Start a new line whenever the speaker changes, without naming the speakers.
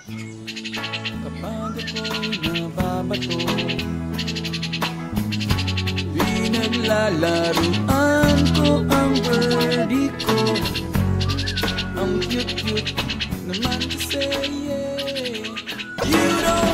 kapag ako'y nababato. Pinaglalaruan ko ang birdie ko. Ang cute-cute naman kasi, yeah. You don't